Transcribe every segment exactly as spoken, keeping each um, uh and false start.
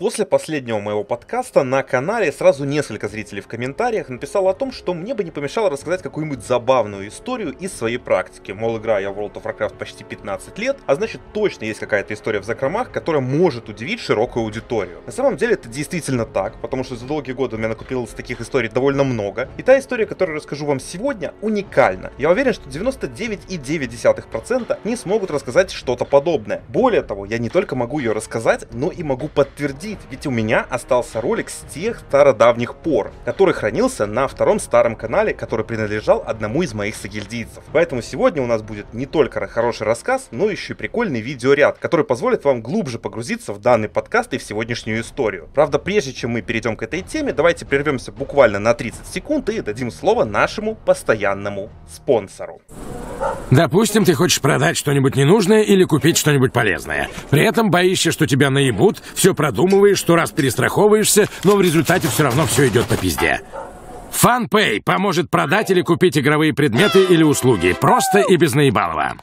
После последнего моего подкаста на канале сразу несколько зрителей в комментариях написало о том, что мне бы не помешало рассказать какую-нибудь забавную историю из своей практики. Мол, играю я в World of Warcraft почти пятнадцать лет, а значит точно есть какая-то история в закромах, которая может удивить широкую аудиторию. На самом деле это действительно так, потому что за долгие годы у меня накопилось таких историй довольно много. И та история, которую расскажу вам сегодня, уникальна. Я уверен, что девяносто девять и девять десятых процента не смогут рассказать что-то подобное. Более того, я не только могу ее рассказать, но и могу подтвердить. Ведь у меня остался ролик с тех стародавних пор, который хранился на втором старом канале, который принадлежал одному из моих согильдийцев. Поэтому сегодня у нас будет не только хороший рассказ, но еще и прикольный видеоряд, который позволит вам глубже погрузиться в данный подкаст и в сегодняшнюю историю. Правда, прежде чем мы перейдем к этой теме, давайте прервемся буквально на тридцать секунд и дадим слово нашему постоянному спонсору. Допустим, ты хочешь продать что-нибудь ненужное или купить что-нибудь полезное. При этом боишься, что тебя наебут, все продумываешь, сто раз перестраховываешься, но в результате все равно все идет по пизде. FunPay поможет продать или купить игровые предметы или услуги. Просто и без наебалова.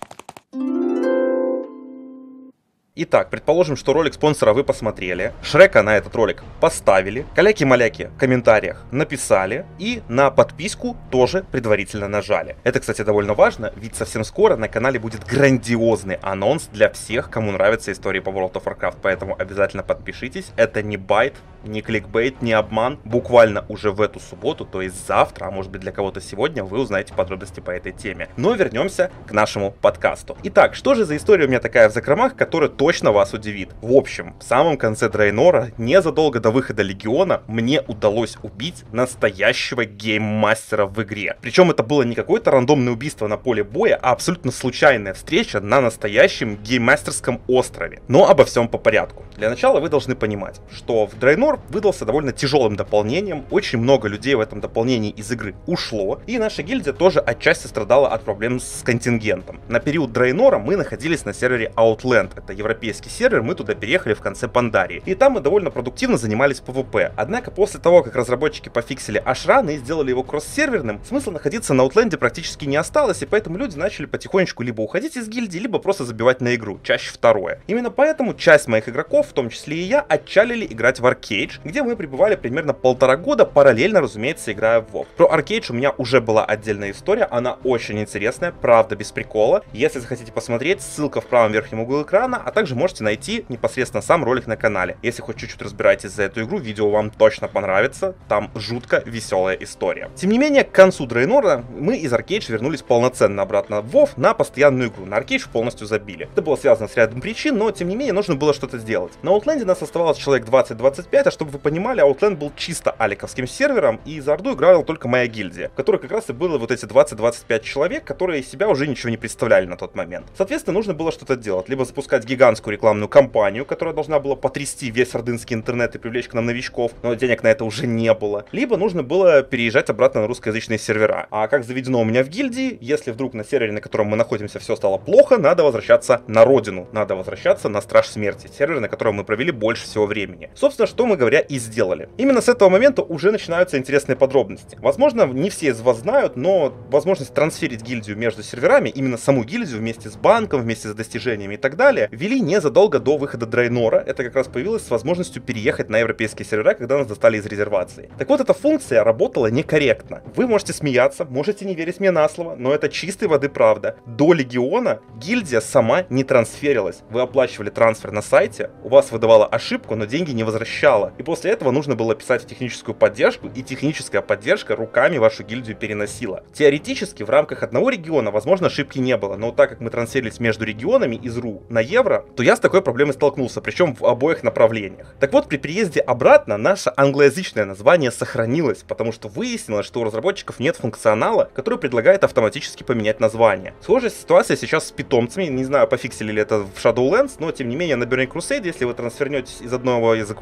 Итак, предположим, что ролик спонсора вы посмотрели, Шрека на этот ролик поставили, каляки-маляки в комментариях написали и на подписку тоже предварительно нажали. Это, кстати, довольно важно, ведь совсем скоро на канале будет грандиозный анонс для всех, кому нравятся истории по World of Warcraft, поэтому обязательно подпишитесь. Это не байт, не кликбейт, не обман. Буквально уже в эту субботу, то есть завтра, а может быть для кого-то сегодня, вы узнаете подробности по этой теме. Но вернемся к нашему подкасту. Итак, что же за история у меня такая в закромах, которая точно вас удивит. В общем, в самом конце Дрейнора, незадолго до выхода Легиона, мне удалось убить настоящего гейммастера в игре. Причем это было не какое-то рандомное убийство на поле боя, а абсолютно случайная встреча на настоящем гейммастерском острове. Но обо всем по порядку. Для начала вы должны понимать, что в Дрейнор выдался довольно тяжелым дополнением, очень много людей в этом дополнении из игры ушло, и наша гильдия тоже отчасти страдала от проблем с контингентом. На период Дрейнора мы находились на сервере Outland, это европейский сервер, мы туда переехали в конце Пандарии. И там мы довольно продуктивно занимались PvP. Однако после того, как разработчики пофиксили Ашран и сделали его кросс-серверным, смысла находиться на Outland'е практически не осталось, и поэтому люди начали потихонечку либо уходить из гильдии, либо просто забивать на игру, чаще второе. Именно поэтому часть моих игроков, в том числе и я, отчалили играть в Arcade, где мы пребывали примерно полтора года, параллельно, разумеется, играя в WoW. Про Arcade у меня уже была отдельная история, она очень интересная, правда, без прикола. Если захотите посмотреть, ссылка в правом верхнем углу экрана, а также можете найти непосредственно сам ролик на канале. Если хоть чуть-чуть разбираетесь за эту игру, видео вам точно понравится, там жутко веселая история. Тем не менее, к концу Дрейнора мы из Arcade вернулись полноценно обратно в WoW на постоянную игру. На Arcade полностью забили. Это было связано с рядом причин, но тем не менее нужно было что-то сделать. На Outland'е нас оставалось человек двадцать-двадцать пять, а чтобы вы понимали, Outland был чисто аликовским сервером, и за Орду играла только моя гильдия, в которой как раз и было вот эти двадцать-двадцать пять человек, которые из себя уже ничего не представляли на тот момент. Соответственно, нужно было что-то делать, либо запускать гигантскую рекламную кампанию, которая должна была потрясти весь ордынский интернет и привлечь к нам новичков, но денег на это уже не было. Либо нужно было переезжать обратно на русскоязычные сервера. А как заведено у меня в гильдии, если вдруг на сервере, на котором мы находимся, все стало плохо, надо возвращаться на родину, надо возвращаться на Страж Смерти, сервер, на котором мы провели больше всего времени. Собственно, что мы, говоря, и сделали. Именно с этого момента уже начинаются интересные подробности. Возможно, не все из вас знают, но возможность трансферить гильдию между серверами, именно саму гильдию вместе с банком, вместе с достижениями и так далее, ввели незадолго до выхода Дрейнора. Это как раз появилось с возможностью переехать на европейские сервера, когда нас достали из резервации. Так вот, эта функция работала некорректно. Вы можете смеяться, можете не верить мне на слово, но это чистой воды правда. До Легиона гильдия сама не трансферилась. Вы оплачивали трансфер на сайте, у вас выдавала ошибку, но деньги не возвращала. И после этого нужно было писать в техническую поддержку, и техническая поддержка руками вашу гильдию переносила. Теоретически в рамках одного региона, возможно, ошибки не было, но так как мы трансферились между регионами из РУ на евро, то я с такой проблемой столкнулся, причем в обоих направлениях. Так вот, при приезде обратно наше англоязычное название сохранилось, потому что выяснилось, что у разработчиков нет функционала, который предлагает автоматически поменять название. Схожая ситуация сейчас с питомцами, не знаю, пофиксили ли это в Shadowlands, но тем не менее на Burning Crusade, если вы трансфернетесь из одного языкового региона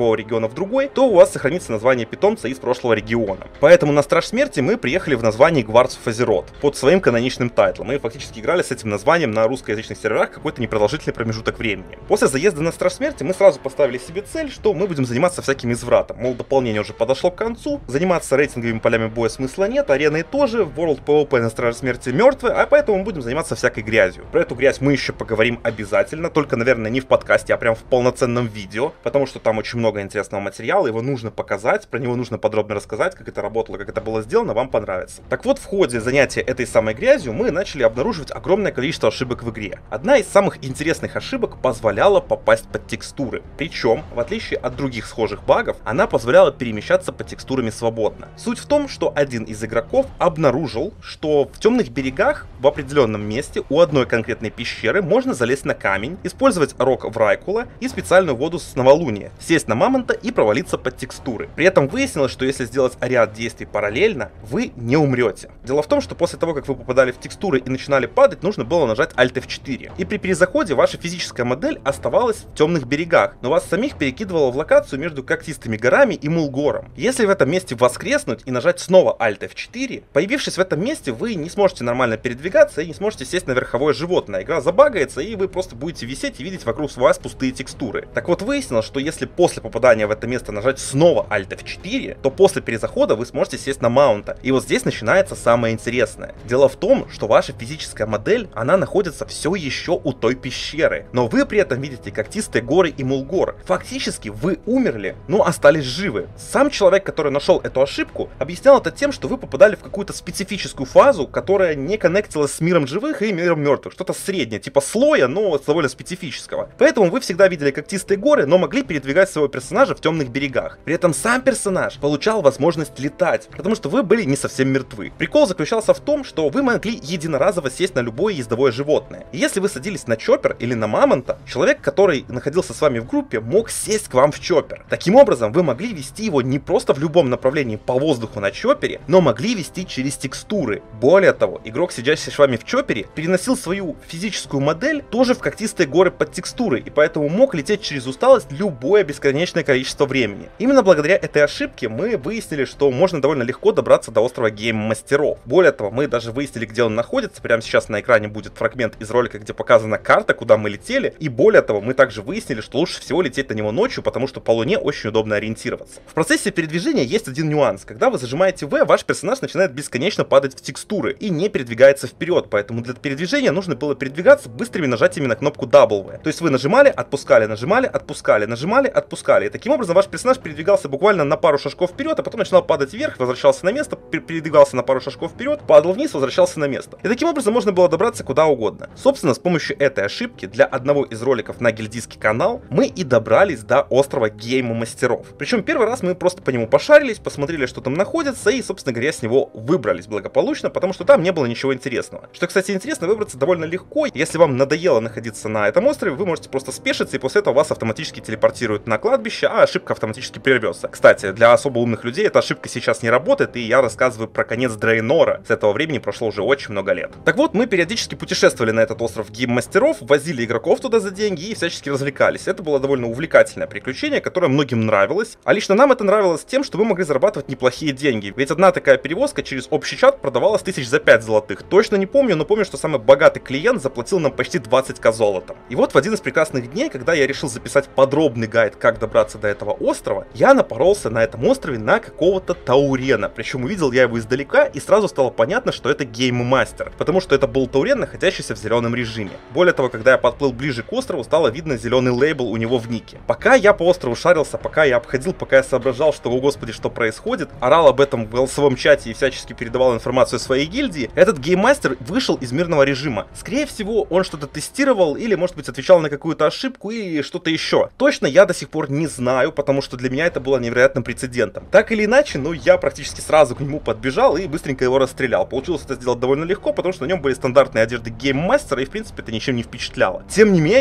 в другой, то у вас сохранится название питомца из прошлого региона. Поэтому на Страж Смерти мы приехали в названии Guards of Azeroth под своим каноничным тайтлом. Мы фактически играли с этим названием на русскоязычных серверах какой-то непродолжительный промежуток времени. После заезда на Страж Смерти мы сразу поставили себе цель, что мы будем заниматься всяким извратом. Мол, дополнение уже подошло к концу, заниматься рейтинговыми полями боя смысла нет, ареной тоже, в World пи ви пи на Страже Смерти мертвы, а поэтому мы будем заниматься всякой грязью. Про эту грязь мы еще поговорим обязательно, только, наверное, не в подкасте, а прям в полноценном видео, потому что там очень много интересного материала, его нужно показать, про него нужно подробно рассказать, как это работало, как это было сделано, вам понравится. Так вот, в ходе занятия этой самой грязью мы начали обнаруживать огромное количество ошибок в игре. Одна из самых интересных ошибок позволяла попасть под текстуры. Причем, в отличие от других схожих багов, она позволяла перемещаться под текстурами свободно. Суть в том, что один из игроков обнаружил, что в темных берегах в определенном месте у одной конкретной пещеры можно залезть на камень, использовать рог Врайкула и специальную воду с новолуния, сесть на мамонта и провалиться под текстуры. При этом выяснилось, что если сделать ряд действий параллельно, вы не умрете. Дело в том, что после того, как вы попадали в текстуры и начинали падать, нужно было нажать Alt эф четыре. И при перезаходе ваша физическая модель оставалась в темных берегах, но вас самих перекидывало в локацию между когтистыми горами и Мулгором. Если в этом месте воскреснуть и нажать снова Alt эф четыре, появившись в этом месте, вы не сможете нормально передвигаться и не сможете сесть на верховое животное. Игра забагается, и вы просто будете висеть и видеть вокруг вас пустые текстуры. Так вот, выяснилось, что если после попадания в это место нажать снова Alt эф четыре, то после перезахода вы сможете сесть на маунта. И вот здесь начинается самое интересное. Дело в том, что ваша физическая модель, она находится все еще у той пещеры, но вы при этом видите когтистые горы и Мулгор. Фактически вы умерли, но остались живы. Сам человек, который нашел эту ошибку, объяснял это тем, что вы попадали в какую-то специфическую фазу, которая не коннектилась с миром живых и миром мертвых. Что-то среднее, типа слоя, но довольно специфического. Поэтому вы всегда видели когтистые горы, но могли передвигать своего персонажа в темных берегах. При этом сам персонаж получал возможность летать, потому что вы были не совсем мертвы. Прикол заключался в том, что вы могли единоразово сесть на любое ездовое животное. И если вы садились на чоппер или на мамонта, человек, который находился с вами в группе, мог сесть к вам в чоппер. Таким образом, вы могли вести его не просто в любом направлении по воздуху на чоппере, но могли вести через текстуры. Более того, игрок, сидящий с вами в чоппере, переносил свою физическую модель тоже в когтистые горы под текстуры, и поэтому мог лететь через усталость любое бесконечное количество времени. Именно благодаря этой ошибке мы выяснили, что можно довольно легко добраться до острова Гейм-мастеров. Более того, мы даже выяснили, где он находится. Прямо сейчас на экране будет фрагмент из ролика, где показана карта, куда мы летели. И более того, мы также выяснили, что лучше всего лететь на него ночью, потому что по луне очень удобно ориентироваться. В процессе передвижения есть один нюанс. Когда вы зажимаете V, ваш персонаж начинает бесконечно падать в текстуры и не передвигается вперед. Поэтому для передвижения нужно было передвигаться быстрыми нажатиями на кнопку дабл ви. То есть вы нажимали, отпускали, нажимали, отпускали, нажимали, отпускали. И таким образом ваш персонаж передвигался буквально на пару шажков вперед, а потом начинал падать вверх, возвращался на место, передвигался на пару шажков вперед, падал вниз, возвращался на место. И таким образом можно было добраться куда угодно. Собственно, с помощью этой ошибки для одного из роликов на Гильдийский канал мы и добрались до острова Гейм-мастеров. Причем первый раз мы просто по нему пошарились, посмотрели, что там находится, и, собственно говоря, с него выбрались благополучно, потому что там не было ничего интересного. Что, кстати, интересно, выбраться довольно легко. Если вам надоело находиться на этом острове, вы можете просто спешиться, и после этого вас автоматически телепортируют на кладбище, а ошибка автоматически прервется. Кстати, для особо умных людей эта ошибка сейчас не работает, и я рассказываю про конец Дрейнора. С этого времени прошло уже очень много лет. Так вот, мы периодически путешествовали на этот остров Гейм-мастеров, возили игроков туда за деньги и всячески развлекались. Это было довольно увлекательное приключение, которое многим нравилось. А лично нам это нравилось тем, что мы могли зарабатывать неплохие деньги. Ведь одна такая перевозка через общий чат продавалась тысяч за пять золотых. Точно не помню, но помню, что самый богатый клиент заплатил нам почти двадцать тысяч золотом. И вот в один из прекрасных дней, когда я решил записать подробный гайд, как добраться до этого острова, я напоролся на этом острове на какого-то таурена. Причем увидел я его издалека, и сразу стало понятно, что это гейм-мастер, потому что это был таурен, находящийся в зеленом режиме. Более того, когда я подплыл ближе к острову, стало видно зеленый лейбл у него в нике. Пока я по острову шарился, пока я обходил, пока я соображал, что, о господи, что происходит, орал об этом в голосовом чате и всячески передавал информацию своей гильдии, этот гейм-мастер вышел из мирного режима. Скорее всего, он что-то тестировал или, может быть, отвечал на какую-то ошибку или что-то еще. Точно я до сих пор не знаю, потому что для меня это было невероятным прецедентом. Так или иначе, но я практически сразу к нему подбежал и быстренько его расстрелял. Получилось это сделать довольно легко, потому что на нем были стандартные одежды гейм-мастера, и в принципе это ничем не впечатляло. Тем не менее,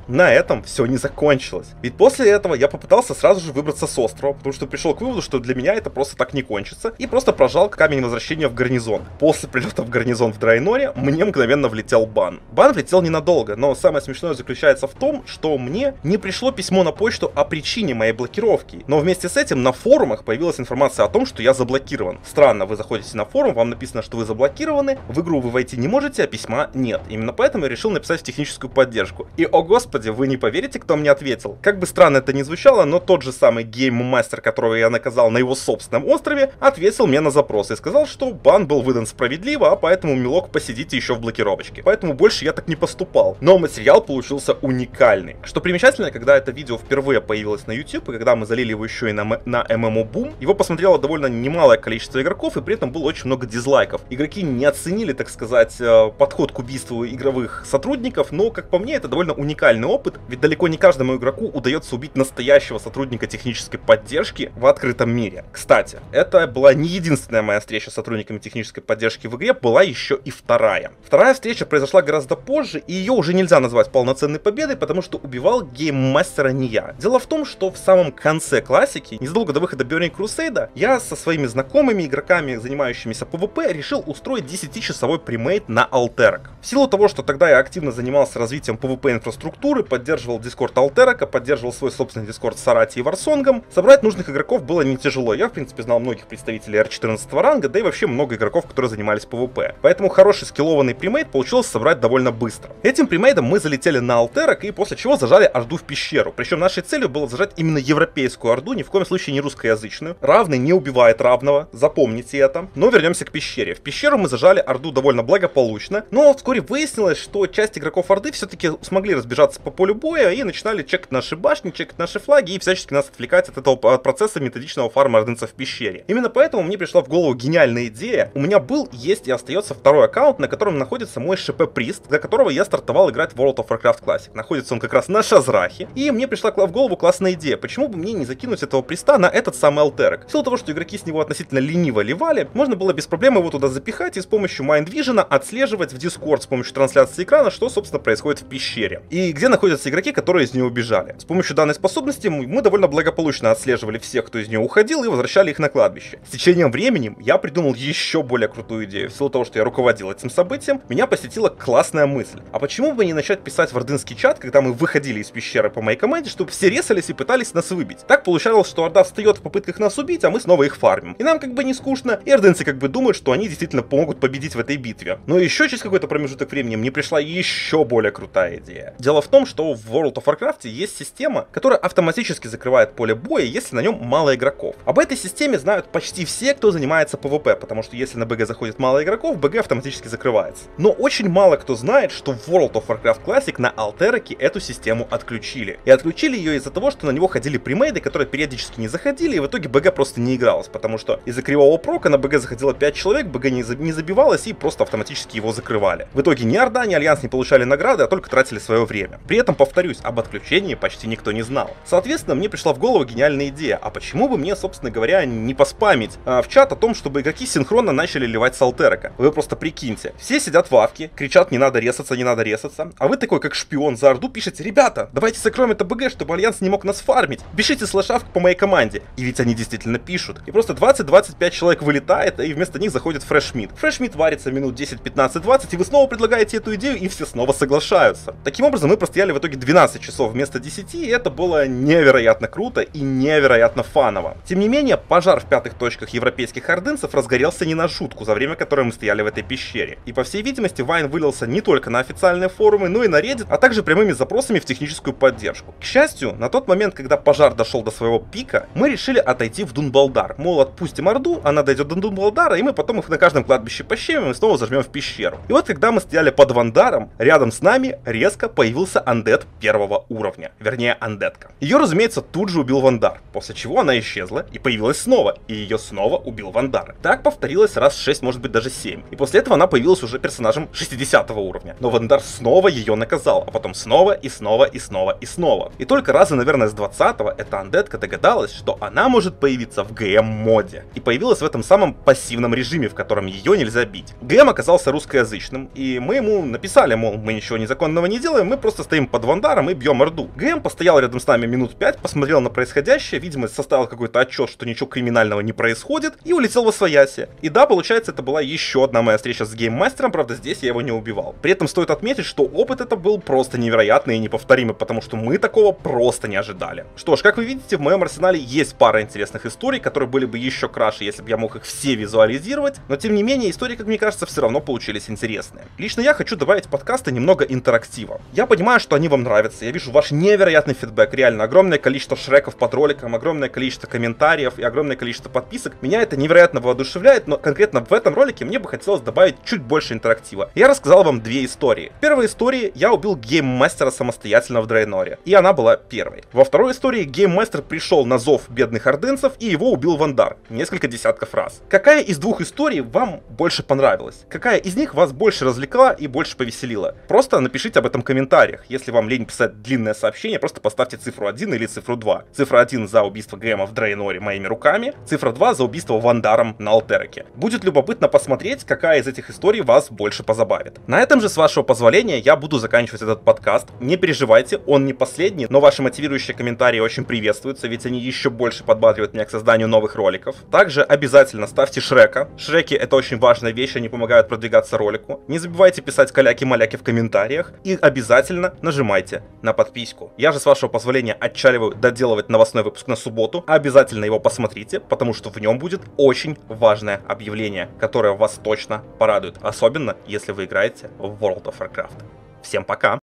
на этом все не закончилось. Ведь после этого я попытался сразу же выбраться с острова, потому что пришел к выводу, что для меня это просто так не кончится, и просто прожал камень возвращения в гарнизон. После прилета в гарнизон в Драйноре мне мгновенно влетел бан. Бан влетел ненадолго, но самое смешное заключается в том, что мне не пришло письмо на почту о причине моей блокировки, но вместе с этим на форумах появилась информация о том, что я заблокирован. Странно, вы заходите на форум, вам написано, что вы заблокированы, в игру вы войти не можете, а письма нет. Именно поэтому я решил написать в техническую поддержку. И, о господи, вы не поверите, кто мне ответил. Как бы странно это ни звучало, но тот же самый гейм-мастер, которого я наказал на его собственном острове, ответил мне на запрос и сказал, что бан был выдан справедливо, а поэтому, милок, посидите еще в блокировочке. Поэтому больше я так не поступал. Но материал получился уникальный. Что примечательно, когда это видео впервые появилось на YouTube, и когда мы залили его еще и на, на эм эм о Boom, его посмотрело довольно немалое количество игроков, и при этом было очень много дизлайков. Игроки не оценили, так сказать, подход к убийству игровых сотрудников, но, как по мне, это довольно уникальный опыт, ведь далеко не каждому игроку удается убить настоящего сотрудника технической поддержки в открытом мире. Кстати, это была не единственная моя встреча с сотрудниками технической поддержки в игре, была еще и вторая. Вторая встреча произошла гораздо позже, и ее уже нельзя назвать полноценной победой, потому что убивал гейммастера не я. Дело в том, что в самом конце классики, незадолго до выхода Burning Crusade, я со своими знакомыми игроками, занимающимися пэ вэ пэ, решил устроить десятичасовой премейт на Альтерок. В силу того, что тогда я активно занимался развитием пэ вэ пэ инфраструктуры, поддерживал дискорд Альтерока, поддерживал свой собственный дискорд с Арати и Варсонгом, собрать нужных игроков было не тяжело. Я, в принципе, знал многих представителей эр четырнадцать ранга, да и вообще много игроков, которые занимались пэ вэ пэ. Поэтому хороший скиллованный премейт получилось собрать довольно быстро. Этим премейтом мы залетели на Альтерок, и после чего зажали орду в пещеру. Причем нашей целью было зажать именно европейскую орду, ни в коем случае не русскоязычную. Равный не убивает равного, запомните это. Но вернемся к пещере. В пещеру мы зажали орду довольно благополучно, но вскоре выяснилось, что часть игроков орды все-таки смогли разбежаться по полю боя и начинали чекать наши башни, чекать наши флаги и всячески нас отвлекать от этого процесса методичного фарма ордынцев в пещере. Именно поэтому мне пришла в голову гениальная идея. У меня был, есть и остается второй аккаунт, на котором находится мой ШП-прист, для которого я стартовал играть в World of Warcraft Classic. Находится он как раз на Шазрахе, и мне пришла в голову классная идея. Почему бы мне не закинуть этого приста на этот самый Альтерок? В силу того, что игроки с него относительно лениво ливали, можно было без проблем его туда запихать и с помощью Mind Vision отслеживать в Discord с помощью трансляции экрана, что, собственно, происходит в пещере. И где находятся игроки, которые из нее убежали. С помощью данной способности мы довольно благополучно отслеживали всех, кто из нее уходил, и возвращали их на кладбище. С течением времени я придумал еще более крутую идею. В силу того, что я руководил этим событием, меня посетила классная мысль. А почему бы не начать писать в ордынский чат, когда мы выходили из пещеры по моей команде, чтобы все резались и пытались нас выбить? Так получалось, что орда встает в попытках нас убить, а мы снова их фармим. И нам как бы не скучно, и ордынцы как бы думают, что они действительно помогут победить в этой битве. Но еще через какой-то промежуток времени мне пришла еще более крутая идея. Дело в том, что в World of Warcraft есть система, которая автоматически закрывает поле боя, если на нем мало игроков. Об этой системе знают почти все, кто занимается пэ вэ пэ, потому что если на бэ гэ заходит мало игроков, бэ гэ автоматически закрывается. Но очень мало кто знает, что в World of Warcraft Classic на Альтероке эту систему отключили. И отключили ее из-за того, что на него ходили премейды, которые периодически не заходили, и в итоге бэ гэ просто не игралось, потому что из-за кривого прока на бэ гэ заходило пять человек, бэ гэ не, за... не забивалось и просто автоматически его закрывали. В итоге ни Орда, ни Альянс не получали награды, а только тратили свое время. При этом, повторюсь, об отключении почти никто не знал. Соответственно, мне пришла в голову гениальная идея, а почему бы мне, собственно говоря, не поспамить а, в чат о том, чтобы игроки синхронно начали ливать с Альтерока. Вы просто прикиньте, все сидят в авке, кричат не надо резаться, не надо резаться, а вы такой как шпион за Орду пишете: ребята, давайте закроем это бэ гэ, чтобы Альянс не мог нас фармить, пишите слэшавку по моей команде. И ведь они действительно пишут. И просто двадцать-двадцать пять человек вылетает, и вместо них заходит фрешмит. Фрешмит варится минут десять, пятнадцать, двадцать, и вы снова предлагаете эту идею, и все снова соглашаются. Таким образом, мы простояли в итоге двенадцать часов вместо десяти, и это было невероятно круто и невероятно фаново. Тем не менее, пожар в пятых точках европейских ордынцев разгорелся не на шутку, за время которой мы стояли в этой пещере. И по всей видимости, Вайн вылился не только на официальные форумы, но и на Reddit, а также прямыми запросами в техническую поддержку. К счастью, на тот момент, когда пожар дошел до своего пика, мы решили отойти в Дунбалдар. Мол, отпустим Орду, она дойдет до Дунбалдара, и мы потом их на каждом кладбище пощемим и снова зажмем в пещеру. И вот когда мы стояли под Вандаром, рядом с нами резко появился андед первого уровня. Вернее, андедка. Ее, разумеется, тут же убил Вандар, после чего она исчезла и появилась снова, и ее снова убил Вандар. Так повторилось раз шесть, может быть даже семь. И после этого она появилась уже персонажем шестидесятого уровня. Но Вандар снова ее наказал, а потом снова и снова и снова и снова. И только раза, наверное, с двадцатого эта андедка догадалась, что она может появиться в гэ эм-моде. И появилась в этом самом пассивном режиме, в котором ее нельзя бить. гэ эм оказался русскоязычным, и мы ему написали, мол, мы ничего незаконного не делаем, мы просто стоим под Вандаром и бьем Орду. ГМ постоял рядом с нами минут пять, посмотрел на происходящее, видимо, составил какой-то отчет, что ничего криминального не происходит, и улетел во свояси. И да, получается, это была еще одна моя встреча с гейммастером, правда, здесь я его не убивал. При этом стоит отметить, что опыт это был просто невероятный и неповторимый, потому что мы такого просто не ожидали. Что ж, как вы видите, в моем арсенале есть пара интересных историй, которые были бы еще краше, если бы я мог их все визуализировать, но тем не менее, истории, как мне кажется, все равно получились интересные. Лично я хочу добавить в подкасты немного интерактива. Я понимаю, что они вам нравятся, я вижу ваш невероятный фидбэк, реально огромное количество шреков под роликом, огромное количество комментариев и огромное количество подписок. Меня это невероятно воодушевляет, но конкретно в этом ролике мне бы хотелось добавить чуть больше интерактива. Я рассказал вам две истории. В первой истории я убил гейммастера самостоятельно в Дрейноре, и она была первой. Во второй истории гейммастер пришел на зов бедных ордынцев, и его убил Вандар несколько десятков раз. Какая из двух историй вам больше понравилась? Какая из них вас больше развлекла и больше повеселила? Просто напишите об этом в комментариях. Если вам лень писать длинное сообщение, просто поставьте цифру один или цифру два. Цифра один за убийство Грэма в Дрейноре моими руками, цифра два за убийство Вандаром на Алтереке. Будет любопытно посмотреть, какая из этих историй вас больше позабавит. На этом же, с вашего позволения, я буду заканчивать этот подкаст. Не переживайте, он не последний, но ваши мотивирующие комментарии очень приветствуются, ведь они еще больше подбадривают меня к созданию новых роликов. Также обязательно ставьте Шрека. Шреки — это очень важная вещь, они помогают продвигаться ролику. Не забывайте писать каляки-маляки в комментариях и обязательно нажимайте на подписку. Я же, с вашего позволения, отчаливаю доделывать новостной выпуск на субботу. Обязательно его посмотрите, потому что в нем будет очень важное объявление, которое вас точно порадует, особенно если вы играете в World of Warcraft. Всем пока!